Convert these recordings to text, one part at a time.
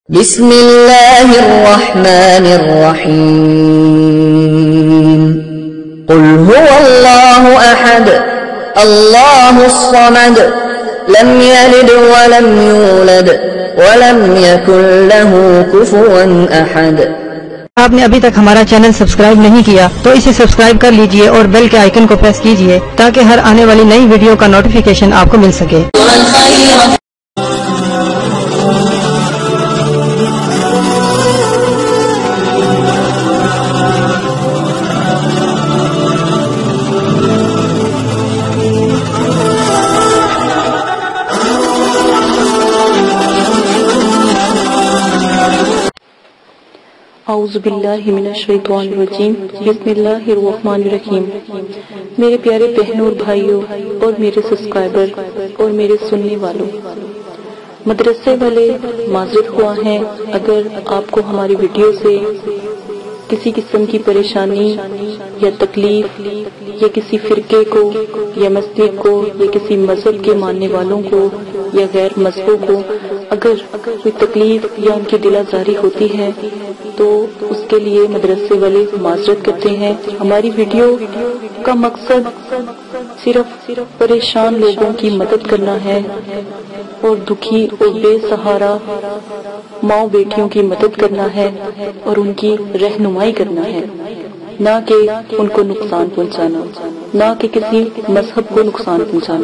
بسم اللہ الرحمن الرحیم قل هو اللہ احد اللہ الصمد لم یلد ولم یولد ولم یکن له کفوا احد۔ آپ نے ابھی تک ہمارا چینل سبسکرائب نہیں کیا تو اسے سبسکرائب کر لیجئے اور بیل کے آئیکن کو پریس کیجئے تاکہ ہر آنے والی نئی ویڈیو کا نوٹیفیکیشن آپ کو مل سکے۔ اعوذ باللہ من الشیطان الرجیم بسم اللہ الرحمن الرحیم۔ میرے پیارے بہنوں اور بھائیوں اور میرے سبسکرائبر اور میرے سننے والوں، مدرسے والے معذرت خواہ ہیں اگر آپ کو ہماری ویڈیو سے کسی قسم کی پریشانی یا تکلیف یا کسی فرقے کو یا مسجد کو یا کسی مذہب کے ماننے والوں کو یا غیر مذہبوں کو اگر کوئی تکلیف یا ان کی دل آزاری ہوتی ہے تو اس کے لیے مدرسے والے معذرت کرتے ہیں۔ ہماری ویڈیو کا مقصد صرف پریشان لوگوں کی مدد کرنا ہے اور دکھی اور بے سہارا ماں بیٹیوں کی مدد کرنا ہے اور ان کی رہنمائی کرنا ہے، نہ کہ ان کو نقصان پہنچانا، نہ کہ کسی مذہب کو نقصان پہنچانا۔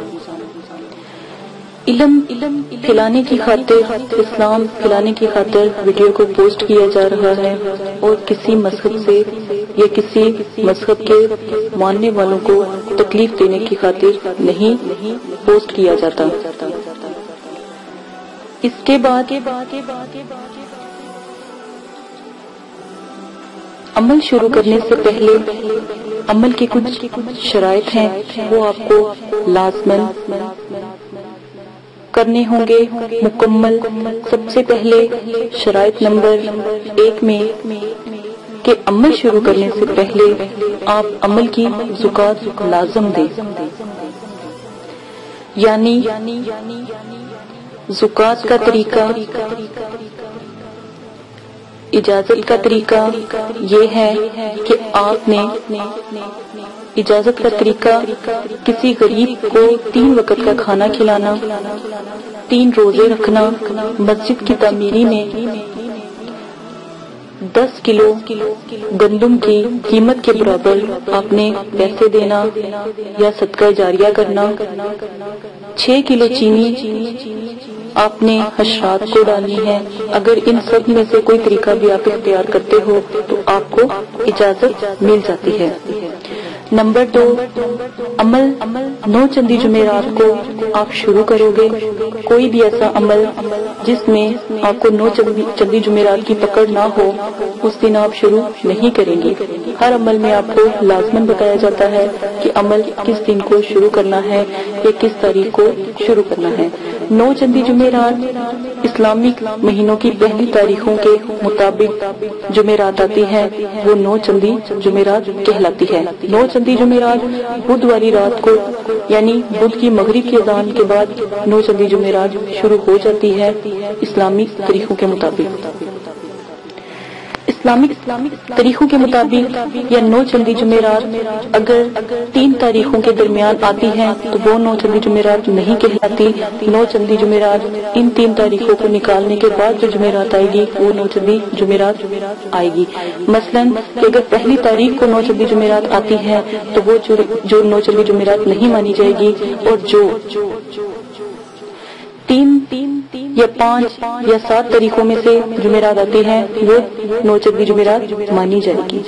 علم پھیلانے کی خاطر، اسلام پھیلانے کی خاطر ویڈیو کو پوسٹ کیا جا رہا ہے اور کسی مذہب سے یا کسی مذہب کے ماننے والوں کو تکلیف دینے کی خاطر نہیں پوسٹ کیا جاتا۔ اس کے بعد عمل شروع کرنے سے پہلے عمل کی کچھ شرائط ہیں، وہ آپ کو لازماً کرنے ہوں گے مکمل۔ سب سے پہلے شرائط نمبر 1 میں کہ عمل شروع کرنے سے پہلے آپ عمل کی زکوٰۃ لازم دیں، یعنی زکوٰۃ کا طریقہ، اجازت کا طریقہ یہ ہے کہ آپ نے اجازت کا طریقہ کسی غریب کو 3 وقت کا کھانا کھلانا، 3 روزے رکھنا، مسجد کی تعمیری میں 10 کلو گندم کی قیمت کے برابر آپ نے پیسے دینا یا صدقہ جاریہ کرنا، 6 کلو چینی آپ نے حشرات کو ڈالنی ہے۔ اگر ان سب میں سے کوئی طریقہ بھی آپ اختیار کرتے ہو تو آپ کو اجازت مل جاتی ہے۔ نمبر 2، عمل 9 چندی جمعرات کو آپ شروع کرو گے۔ کوئی بھی ایسا عمل جس میں آپ کو 9 چندی جمعرات کی پکڑ نہ ہو اس دن آپ شروع نہیں کریں گے۔ ہر عمل میں آپ کو لازماً بتایا جاتا ہے کہ عمل کس دن کو شروع کرنا ہے یا کس تاریخ کو شروع کرنا ہے۔ 9 چندی جمعرات اسلامک مہینوں کی پہلی تاریخوں کے مطابق جمعرات آتی ہے، وہ 9 چندی جمعرات کہلاتی ہے۔ 9 چندی جمعرات بدھ والی رات کو یعنی بدھ کی مغرب کی اذان کے بعد 9 چندی جمعرات شروع ہو جاتی ہے اسلامی طریقوں کے مطابق۔ اسلامک طریقوں کے مطابق یا 9 چندی جمعرات اگر 3 تاریخوں کے درمیان آتی ہیں تو وہ 9 چندی جمعرات نہیں کہلاتی۔ 9 چندی جمعرات ان 3 تاریخوں کو نکالنے کے بعد جو جمعرات آئے گی وہ 9 چندی جمعرات آئے گی۔ مثلاً کہ اگر پہلی تاریخ کو 9 چندی جمعرات آتی ہے تو وہ جو 9 چندی جمعرات نہیں مانی جائے گی، اور جو 3 یا 5 یا 7 تاریخوں میں سے جمعرات آتی ہیں وہ 9 چندی جمعرات مانی جائے گی۔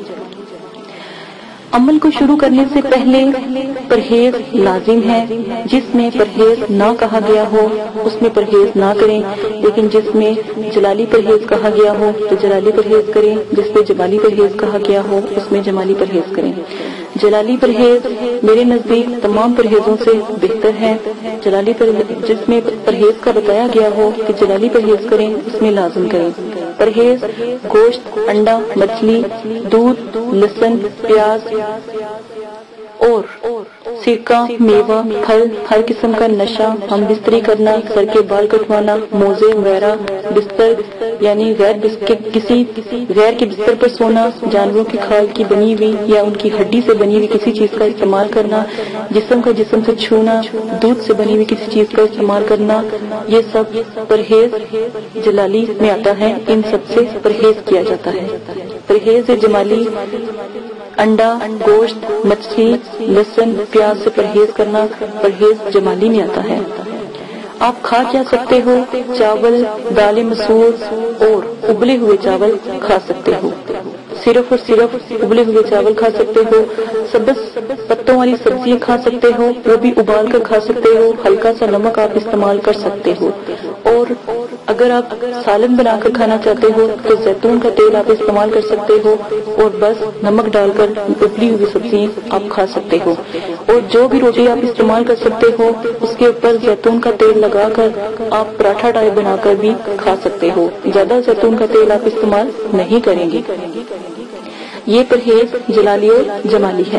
عمل کو شروع کرنے سے پہلے پرہیز لازم ہے۔ جس میں پرہیز نہ کہا گیا ہو اس میں پرہیز نہ کریں، لیکن جس میں جلالی پرہیز کہا گیا ہو تو جلالی پرہیز کریں، جس میں جمالی پرہیز کہا گیا ہو اس میں جمالی پرہیز کریں۔ جلالی پرہیز میرے نزدیک تمام پرہیزوں سے بہتر ہے۔ جلالی جس میں پرہیز کا بتایا گیا ہو کہ جلالی پرہیز کریں اس میں لازم کریں۔ پرہیز گوشت، انڈا، مچھلی، دودھ، لہسن، پیاز اور सिरका, मेवा, फल, हर किस्म का नशा, हम बिस्तरी करना, सर के बाल कटवाना, मोजे वगैरह, बिस्तर यानी किसी गैर के बिस्तर पर सोना, जानवरों की खाल की बनी हुई या उनकी हड्डी से बनी हुई किसी चीज का इस्तेमाल करना, जिस्म से छूना, दूध से बनी हुई किसी चीज का इस्तेमाल करना, ये सब परहेज जलाली में आता है। इन सब से परहेज किया जाता है। परहेज जमाली अंडा, गोश्त, मछली, लहसुन, प्याज से परहेज करना परहेज जमाली में आता है। आप खा क्या सकते हो? चावल, दालें मसूर और उबले हुए चावल खा सकते हो। सिर्फ और सिर्फ उबले हुए चावल खा सकते हो। सब्ज पत्तों वाली सब्जियां खा सकते हो, वो भी उबाल कर खा सकते हो। हल्का सा नमक आप इस्तेमाल कर सकते हो। और अगर आप सालन बनाकर खाना चाहते हो तो जैतून का तेल आप इस्तेमाल कर सकते हो और बस नमक डालकर उबली हुई सब्जियां आप खा सकते हो। और जो भी रोटी आप इस्तेमाल कर सकते हो उसके ऊपर जैतून का तेल लगाकर आप पराठा टाइप बनाकर भी खा सकते हो। ज्यादा जैतून का तेल आप इस्तेमाल नहीं करेंगे। ये परहेज जलाली और जमाली है।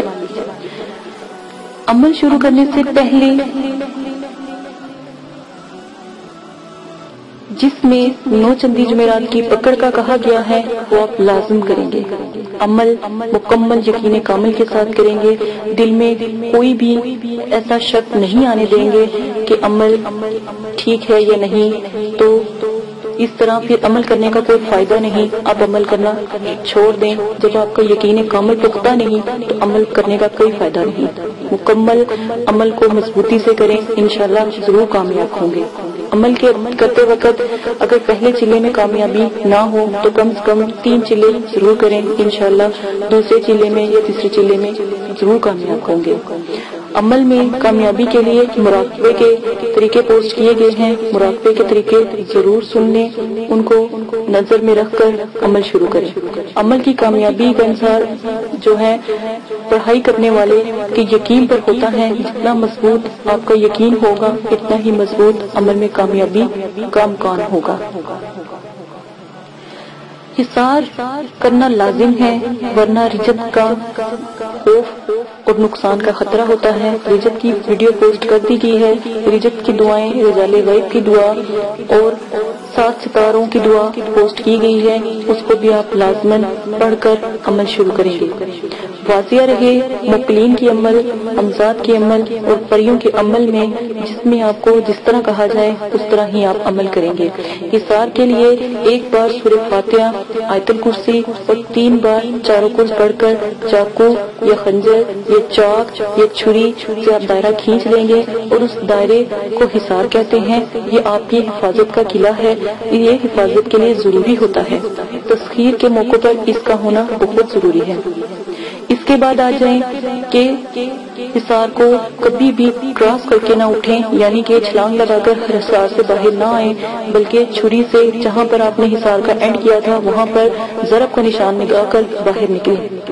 अमल शुरू करने से पहले जिसमें 9 चंदी जुमेरात की पकड़ का कहा गया है वो आप लाजिम करेंगे। अमल मुकम्मल यकीन कामिल के साथ करेंगे। दिल में कोई भी ऐसा शक नहीं आने देंगे कि अमल ठीक है या नहीं, तो इस तरह फिर अमल करने का कोई फायदा नहीं। आप अमल करना छोड़ दें। जब आपका यकीन कामिल पुख्ता नहीं तो अमल करने का कोई फायदा नहीं। मुकम्मल अमल को मजबूती से करें, इंशाल्लाह जरूर कामयाब होंगे। अमल करते वक्त अगर पहले चिल्ले में कामयाबी ना हो तो कम से कम 3 चिल्ले जरूर करें, इंशाल्लाह दूसरे चिल्ले में या तीसरे चिल्ले में जरूर कामयाब होंगे। अमल में कामयाबी के लिए मुराकबे के तरीके पोस्ट किए गए हैं। मुराकबे के तरीके जरूर सुन लें, उनको नजर में रखकर अमल शुरू करें। अमल की कामयाबी का अनुसार जो है पढ़ाई करने वाले के यकीन पर होता है। जितना मजबूत आपका यकीन होगा इतना ही मजबूत अमल में कामयाबी का इम्कान होगा। हिसार करना लाजिम है, वरना रिजत का खौफ और नुकसान का खतरा होता है। रिजत की वीडियो पोस्ट कर दी गई है। रिजत की दुआएं, रजाले गैब की दुआ और 7 सितारों की दुआ पोस्ट की गई है, उसको भी आप लाजमन पढ़कर अमल शुरू करेंगे। वाजिया रहे मुकलीन की अमल, अमजाद की अमल और परियों के अमल में, जिसमें आपको जिस तरह कहा जाए उस तरह ही आप अमल करेंगे। हिसार के लिए 1 बार सूरह फातिहा, आयतुल कुर्सी और 3 बार चारों कुर्स पढ़कर चाकू या खंजर या चाक या छुरी से आप दायरा खींच लेंगे और उस दायरे को हिसार कहते हैं। ये आपकी हिफाजत का किला है। ये हिफाजत के लिए जरूरी होता है। तस्खीर के मौके पर इसका होना बहुत जरूरी है। इसके बाद आ जाएं कि हिसार को कभी भी क्रॉस करके ना उठें, यानी कि छलांग लगाकर हिसार से बाहर ना आए, बल्कि छुरी से जहां पर आपने हिसार का एंड किया था वहां पर ज़रब का निशान लगाकर बाहर निकलें।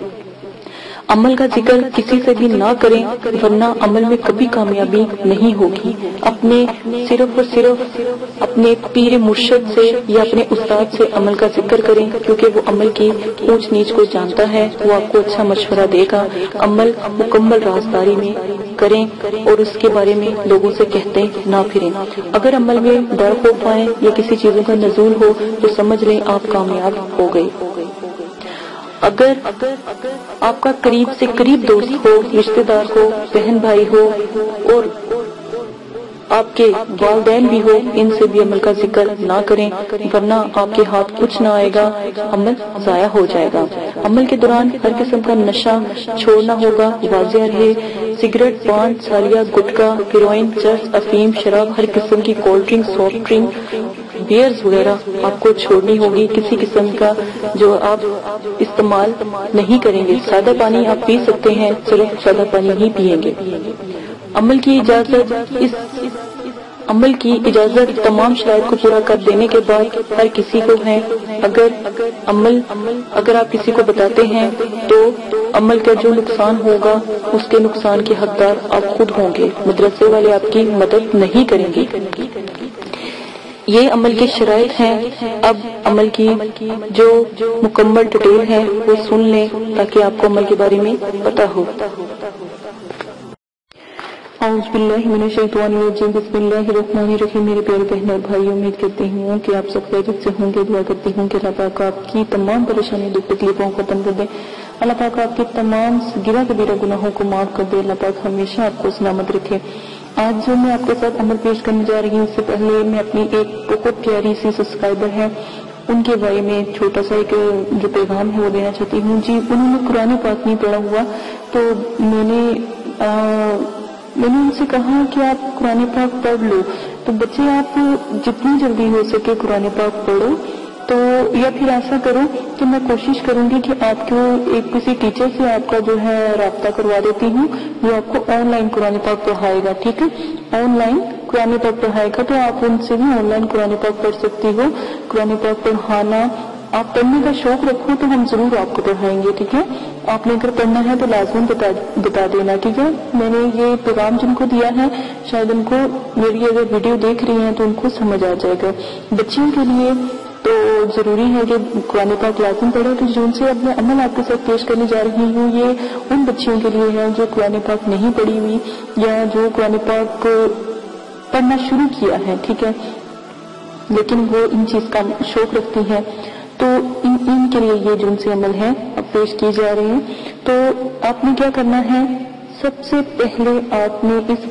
अमल का जिक्र किसी से भी ना करें, वरना अमल में कभी कामयाबी नहीं होगी। अपने सिर्फ और सिर्फ अपने पीर मुर्शिद से या अपने उस्ताद से अमल का जिक्र करें, क्योंकि वो अमल की ऊंच नीच को जानता है। वो आपको अच्छा मशवरा देगा। अमल मुकम्मल राजदारी में करें और उसके बारे में लोगों से कहते ना फिरें। अगर अमल में डर खौफ आए या किसी चीजों का नजूल हो तो समझ लें आप कामयाब हो गए। अगर आपका करीब से करीब दोस्त हो, रिश्तेदार हो, बहन भाई हो और आपके वालिदैन भी हो, इनसे भी अमल का जिक्र ना करें, वरना आपके हाथ कुछ ना आएगा, अमल जाया हो जाएगा। अमल के दौरान हर किस्म का नशा छोड़ना होगा। वाजिया रहे सिगरेट, पान, सालिया, गुटखा, हेरोइन, चर्स, अफीम, शराब, हर किस्म की cold drink, soft drink, beers वगैरह आपको छोड़नी होगी। किसी किस्म का जो आप इस्तेमाल नहीं करेंगे। सादा पानी आप पी सकते हैं, सिर्फ सादा पानी ही पिएंगे। अमल की इजाजत तमाम शराइत को पूरा कर देने के बाद हर किसी को है। अगर आप किसी को बताते हैं तो अमल का जो नुकसान होगा उसके नुकसान के हकदार आप खुद होंगे। मदरसे वाले आपकी मदद नहीं करेंगे। ये अमल के शराइत हैं। अब अमल की जो मुकम्मल डिटेल है वो सुन लें ताकि आपको अमल के बारे में पता हो। औज़ बिल्लाहि मिनश शैतानिर रजीम, बिस्मिल्लाहिर रहमानिर रहीम। मेरे प्यारे बहनों और भाइयों, उम्मीद करती हूँ कि आप सब खैरियत से होंगे। दुआ करती हूँ कि अल्लाह पाक आपकी तमाम परेशानी दुख तकलीफों को खत्म कर दे। अल्लाह पाक आपके तमाम गिरा कबीरा गुनाहों को माफ कर दे। अल्लाह पाक हमेशा आपको सलामत रखे। आज जो मैं आपके साथ अमल पेश करने जा रही हूँ, उससे पहले मैं अपनी एक बहुत प्यारी सी सब्सक्राइबर है, उनके बारे में छोटा सा एक जो पैगाम है वो देना चाहती हूँ। जी, उन्होंने कुरान पाक नहीं पढ़ा हुआ, तो मैंने उनसे कहा कि आप कुरान पाक पढ़ लो। तो बच्चे, आप जितनी जल्दी हो सके कुरान पाक पढ़ो। तो या फिर ऐसा करो कि मैं कोशिश करूंगी कि आपको एक किसी टीचर से आपका जो है राब्ता करवा देती हूँ, जो आपको ऑनलाइन कुरान पाक पढ़ाएगा। ठीक है, ऑनलाइन कुरान पाक पढ़ाएगा, तो आप उनसे भी ऑनलाइन कुरान पाक पढ़ सकती हो। कुरान पाक पढ़ाना, आप पढ़ने का शौक रखो तो हम जरूर आपको पढ़ाएंगे। ठीक है, आपने अगर पढ़ना है तो लाजमन बता देना। ठीक है, मैंने ये पैगाम जिनको दिया है, शायद उनको मेरी अगर वीडियो देख रही हैं तो उनको समझ आ जाएगा। बच्चियों के लिए तो जरूरी है कि कुरान पाक लाजम पढ़े। तो जिनसे अब मैं अमल आपके साथ पेश करने जा रही हूँ, ये उन बच्चियों के लिए है जो कुरान पाक नहीं पढ़ी हुई या जो कुरान पाक पढ़ना शुरू किया है, ठीक है, लेकिन वो इन चीज का शौक रखती है। तो इनके लिए ये जो उनसे अमल है अब पेश किए जा रहे हैं। तो आपने क्या करना है, सबसे पहले आपने इस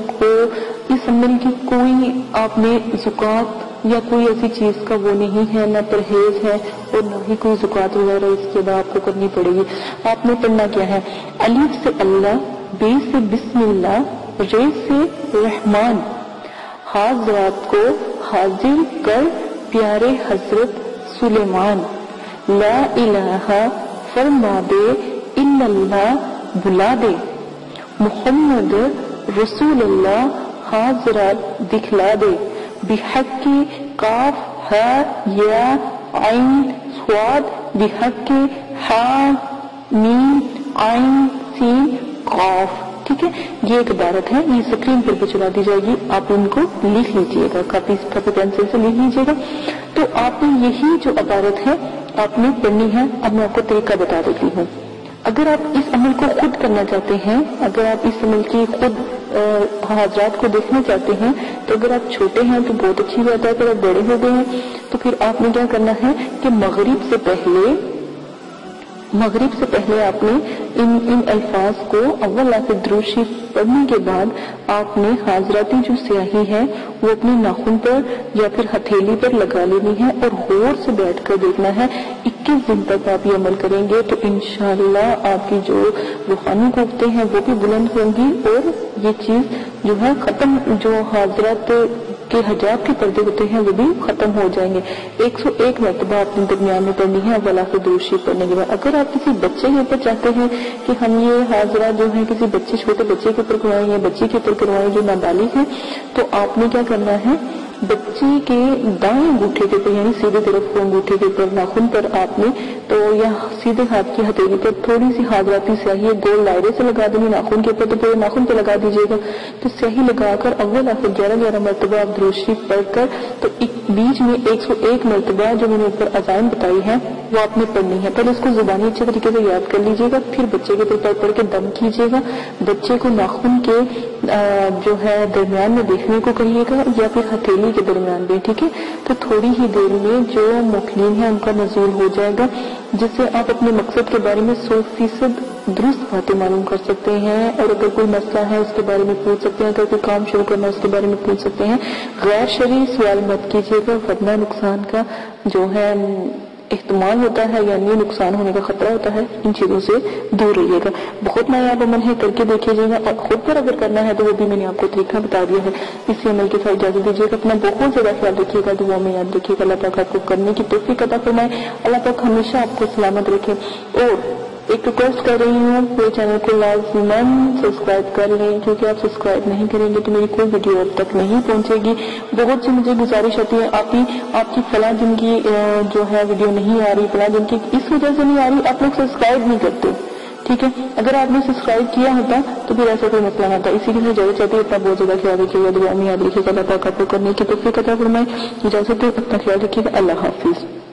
अमल की कोई आपने ज़कात या कोई ऐसी चीज का वो नहीं है, न परहेज है और न ही कोई ज़कात वगैरह इसके बाद आपको करनी पड़ेगी। आपने पढ़ना क्या है, अलिफ से अल्लाह, बे से बिस्मिल्लाह, रे से रहमान, हाज़रात को हाजिर कर प्यारे हजरत सुलेमान, ला इलाहा फरमा दे, इल्लल्लाह बुला दे, मुहम्मद रसूलुल्लाह हाज़रात दिखला दे, बिहक्की काफ हा या आइन स्वाद, बिहक्की हा मीम आइन सीन काफ। ठीक है, ये एक इबारत है, ये स्क्रीन पर भी चला दी जाएगी, आप इनको लिख लीजिएगा, काफी पेंसिल से लिख लीजिएगा। तो आपने यही जो इबारत है आपने पढ़नी है। अब मैं आपको तरीका बता देती हूँ। अगर आप इस अमल को खुद करना चाहते हैं, अगर आप इस अमल की खुद हाजरात को देखना चाहते हैं, तो अगर आप छोटे हैं तो बहुत अच्छी बात है। अगर आप बड़े हो गए हैं तो फिर आपने क्या करना है कि मगरिब से पहले आपने इन अल्फाज को अव्वल आखिर दुरूद शरीफ पढ़ने के बाद आपने हाजराती जो स्याही है वो अपने नाखून पर या फिर हथेली पर लगा लेनी है और गौर से बैठकर देखना है। 21 दिन तक आप ये अमल करेंगे तो इंशाअल्लाह आपकी जो रूहानी कुव्वतें हैं वो भी बुलंद होंगी और ये चीज जो है खत्म, जो हाजरात के हिजाब के पर्दे होते हैं वो भी खत्म हो जाएंगे। 101 मरतबा अपने दरमियान में पढ़नी है अव्वल आखिर दुरूद शरीफ पढ़ने के बाद। अगर आप किसी बच्चे के ऊपर चाहते हैं कि हम ये हाजरा जो है किसी बच्चे, छोटे बच्चे के ऊपर करवाएं या बच्चे के ऊपर करवाएं जो नाबालिग है, तो आपने क्या करना है, बच्चे के दाएं अंगूठे के ऊपर यानी सीधे तरफ अंगूठे के ऊपर नाखून पर आपने तो या सीधे हाथ की हथेली पर थोड़ी सी हाजराती स्याही गोल दायरे से लगा देनी नाखून के ऊपर, तो पूरे नाखून पर लगा दीजिएगा। तो स्याही लगाकर अव्वल आखिर 11-11 मरतबा आप दुरूद शरीफ पढ़कर तो बीच में 101 मरतबा जो मैंने ऊपर अज़ान बताई है वो आपने पढ़नी है। पहले इसको जुबानी अच्छे तरीके से याद कर लीजिएगा, फिर बच्चे के ऊपर पढ़ के दम कीजिएगा। बच्चे को नाखून के जो है दरमियान में देखने को कहिएगा या फिर हथेली के दरमियान में। ठीक है, तो थोड़ी ही देर में जो मुखलीन है उनका नज़ूल हो जाएगा, जिससे आप अपने मकसद के बारे में 100% दुरुस्त बातें मालूम कर सकते हैं। और अगर कोई मसला है उसके बारे में पूछ सकते हैं, अगर कोई काम शुरू करना है उसके बारे में पूछ सकते हैं। गैर शरई सवाल मत कीजिएगा, वरना नुकसान का जो है एहतमाल होता है यानी नुकसान होने का खतरा होता है। इन चीजों से दूर रहिएगा। बहुत नायाब अमल है, करके देखिएगा। और खुद पर अगर करना है तो वो भी मैंने आपको तरीका बता दिया है। इसी अमल के साथ इजाजत दीजिएगा। अपना बहुत ज्यादा ख्याल रखिएगा, दुआ में याद रखिएगा। अल्लाह पाक आपको करने की तौफीक अता फरमाए। अल्लाह पाक हमेशा आपको सलामत रखे। और एक रिक्वेस्ट कर रही हूँ, मेरे चैनल को लाजमन सब्सक्राइब कर लें, क्योंकि आप सब्सक्राइब नहीं करेंगे तो मेरी कोई वीडियो अब तक नहीं पहुंचेगी। बहुत सी मुझे गुजारिश होती है, आपकी फला दिन की जो है वीडियो नहीं आ रही, फला दिन की इस वजह से नहीं आ रही, आप लोग सब्सक्राइब नहीं करते। ठीक है, अगर आपने सब्सक्राइब किया होता तो फिर ऐसा कोई मसला ना था। इसी के लिए इजाजत चाहती है, अपना बहुत ज्यादा ख्याल रखिएगा, दुआ में याद रखिएगा। अल्लाह पाक आपको करने की तौफीक अता फरमाए। इजाजत दे, अपना ख्याल रखिएगा। अल्लाह हाफिज।